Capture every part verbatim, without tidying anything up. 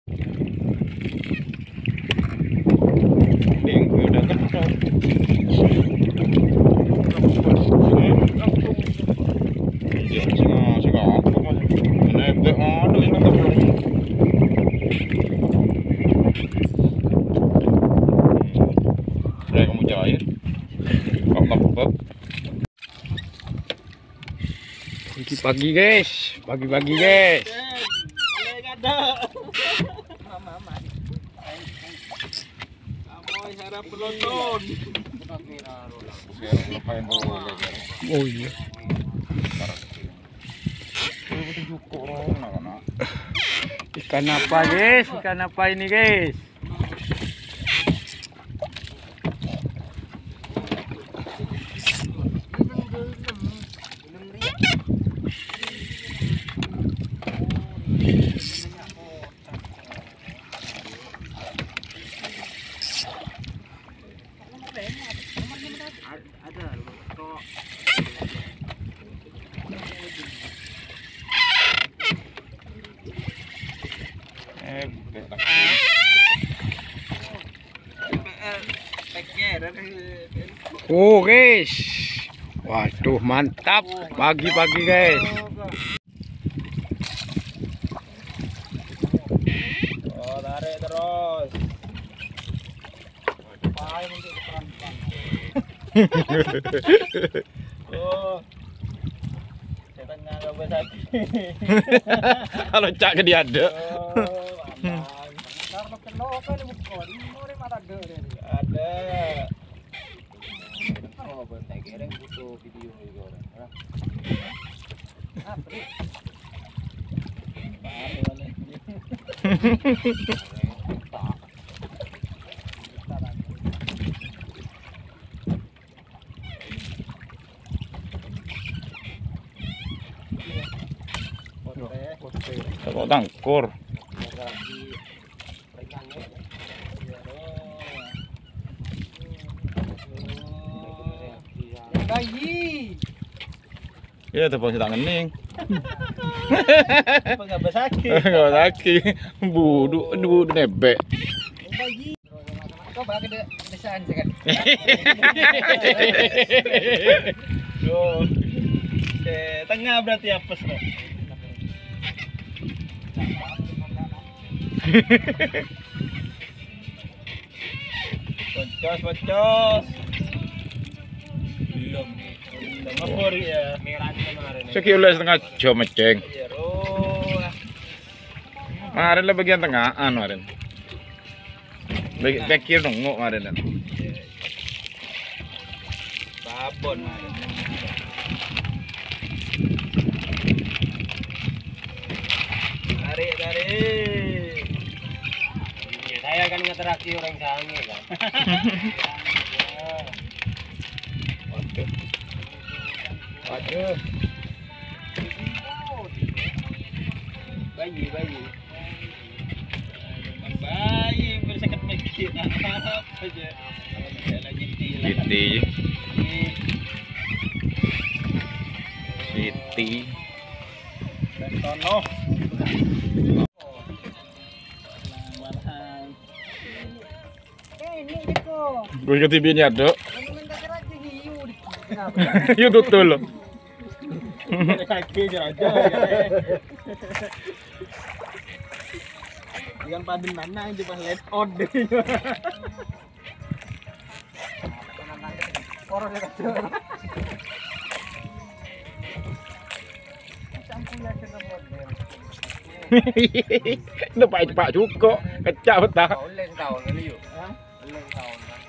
Dengku udah ketop. Ya, sing sing apa Mas? Nebek aduh ini ketop. Saya kamu cair. Kok ngepep. Pagi-pagi guys, pagi-pagi guys. Harap penonton. Oh iya. Ikan apa guys? Ikan apa ini guys? Oh guys, waduh mantap pagi-pagi guys. Oh, tarik terus. Paling untuk keperan-peran. Oh, setannya nggak bisa. Kalau cak ke dia ada. Oh, aman. Karena kena apa nih bukan? Ini mata ada. Oh, bentar kira butuh video juga orang. Ah, beri. Kok tangkur. Bayi. Ya tepung si tangan ning. Enggak besaki. Enggak lagi. Budu, budu nebek. Bayi. Kau bagi de desaan kan. Yo. Tengah berarti apes loh. Pecos, pecos. Belum. Belum ngepur ya. Merahnya kemarin. Sekilo setengah jam meceng. Iya, roh. Kemarin lah bagian tengahan kemarin. Bagi pikir nunggu kemarin. Babon kemarin. Tarik, tarik. Saya kan ngeteraksi orang sange kan. Waduh. Waduh. Bayi, bayi. Bayi berseket mikir apa aja. Siti. Siti. Dan tono. Gue ke T V-nya ada. Yuk tutul loh. Kaki aja. Yang paden mana yang pas let out deh. Orang yang kecil. Itu pak pak cukup kecak betah. Oleh tahun kali yuk. Oleh tahun kan.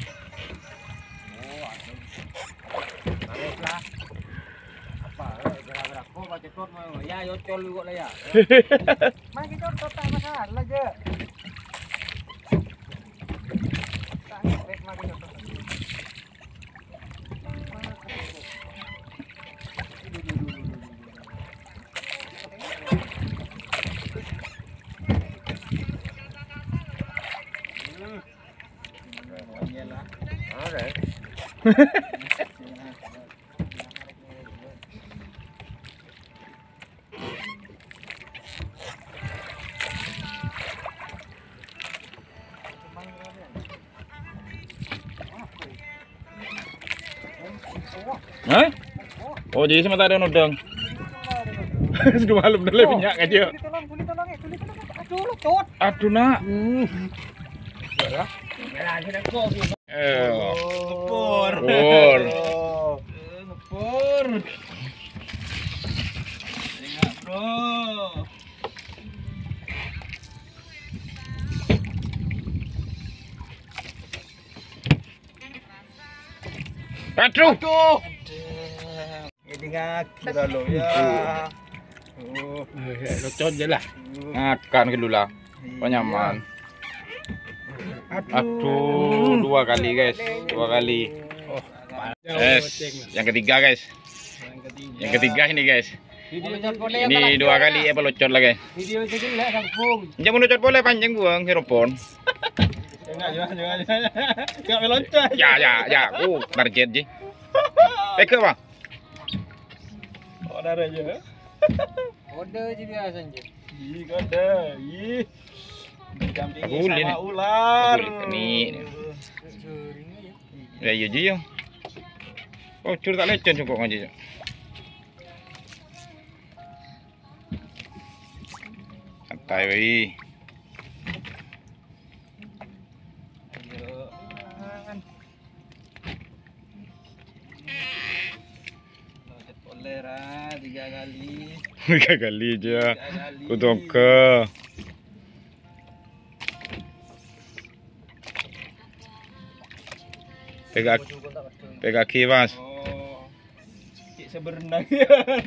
Oh, ada. Lah. Apa? Gerak-gerak kok baca tot mau. Ya, yo col juga lah ya. Mah kita tot tak masalah aja. Tak ngepek mah kita tot. Hah? Oh jadi sementara ada nodong. Sudah malam dah lebih minyak aja. Tolong, boleh tolong ya, boleh tolong. Aduh, lutut. Aduh nak. Hmm. Ya, sudah kok. Eh. Ngepur. Ngepur. Ngepur. Ingat, bro. Aduh. Aduh. Ini ngaki dah lo ya. Oh, Locot je lah. Makan ke dulu lah. Kau nyaman. Aduh, dua kali guys, dua kali. Yes, yang ketiga guys. Yang ketiga ini guys. Ini dua kali ya pelocot lah guys. Video jadi lah kampung. Jangan melocot boleh panjang buang hidupon. Jangan, jangan, jangan, jangan. Jangan melocot. Ya, ya, ya. Uh, target je. Peke bang. Order aja. Order je biasanya. Ih, kode. Ih. Aku ulin. Sama ular. Ini. Ya, iya je yo. Oh, cur tak lecon cukup ngaji. Santai wei. Polera tiga kali. Tiga kali aja. Kutongke. Pegang pegang kaki mas. Oh, cik seberenang ya.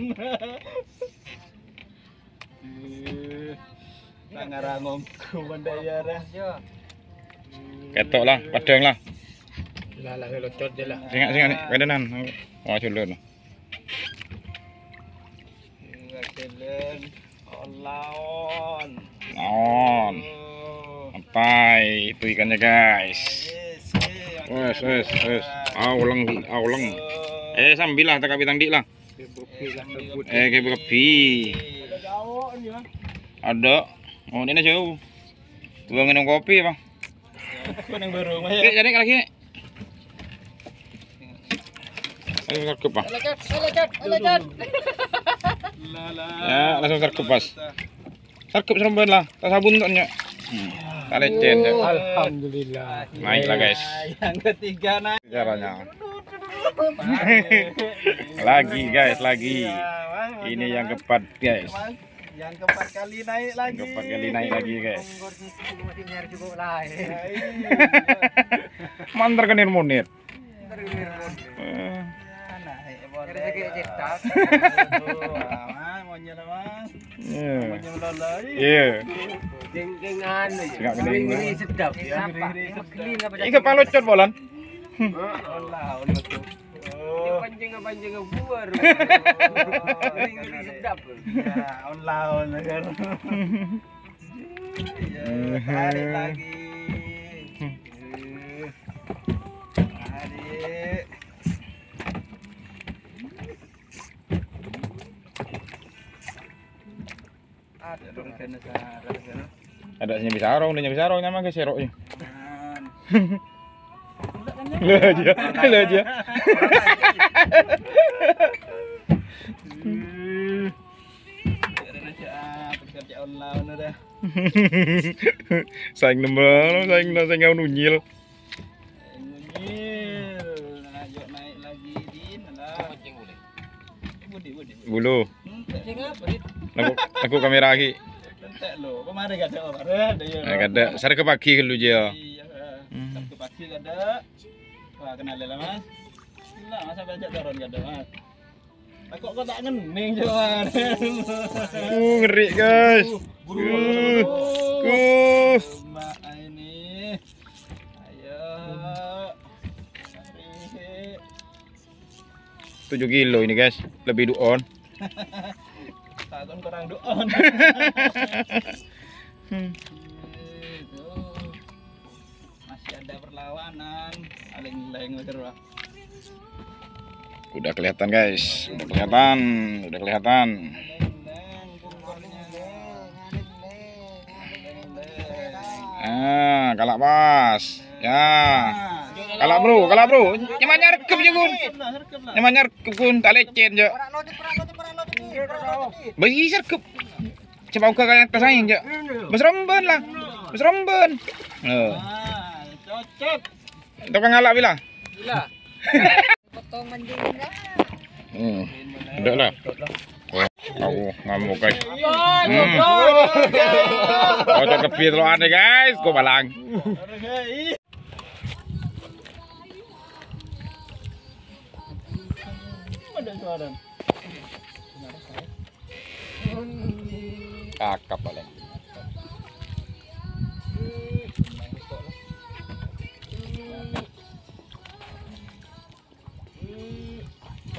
Tak ngarangom ke bandaya dah. Ketok lah, padang lah. Lah lah locot je lah. Singkat singkat ni, kedanan. Oh culun. Kelen on. On. Sampai itu ikannya guys. Wes wes wes. Aulang aulang. Eh sambil lah tak bitang dik lah. Eh ke bepi. Ada. Oh ini jauh. Tuang minum kopi bang. Kau yang baru mah Eh ya. jadi lagi. Ayo sarkup bang. Locot, locot, locot. Ya langsung sarkup pas. Sarkup seremban lah. Tak sabun tak nyak. Tak lecen je. Alhamdulillah. Naik lah guys. Yang ketiga naik. Caranya. Lagi guys lagi. Ini yang keempat guys. Yang keempat kali naik lagi. Keempat kali naik lagi guys. Mantar kenir munir. Iya. Sedap. Ini kepala cot bolan. Panjang panjang buar. Sedap. Ya, on lawan kan. Tarik lagi. Tarik. Ada senyum sarong, senyum sarong nama ke seroknya. Lah aja, lah aja. Saing nembel, saing saing kau nunyil. Ayo naik lagi din, lah. Budi budi. Bulu. Pancing apa dit? Aku aku kamera lagi. Entek lo, kemarin gak ada orang ada ya. Nah, kada sar ke pagi ke lu je. Iya, sar ke pagi ada. Wah, kenal lah Mas. Lah, masa baca turun kada Mas. Lah kok kok tak ngening cuman. Uh, ngeri guys. Buru Uh. buru. Uh. Mbak ini. Ayo. Mari. tujuh kilo ini guys, lebih duon. Takon kurang duon. Hmm. Itu. Masih ada perlawanan. Paling leng terus. Udah kelihatan guys, udah kelihatan, udah kelihatan. Ah, kalak pas. Ya. Kalah bro, kalah bro. Nyamannya rekep je kun. Nyamannya rekep kun, tak lecet je. Bagi serkep. Coba uka kayak kesaing je. Berseremben lah. Berseremben. Eh. Cocok. Itu kan ngalak bila? Bila. Potongan juga. Hmm. Udah lah. Aku ngamuk guys. Hmm. Oh, cok kepi terlalu aneh guys. Kau balang. Kakap balik.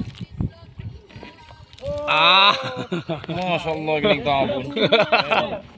Ah, masya Allah gini tabun.